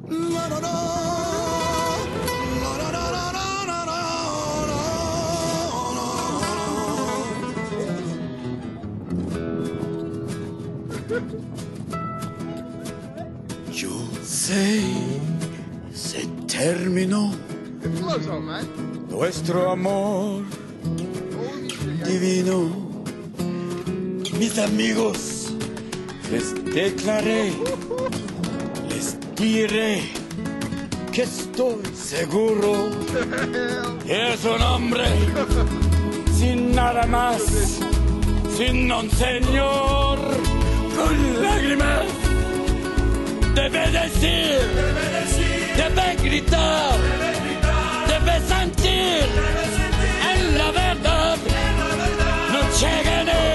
La da da, la da da da da da da. Yo sé, se terminó nuestro amor divino. Mis amigos, les declaré, les diré que estoy seguro que es un hombre sin nada más, sin un señor con lágrimas. Debe decir, debe gritar, debe sentir, en la verdad, no llegaré.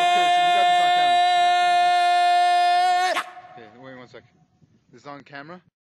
This is on camera?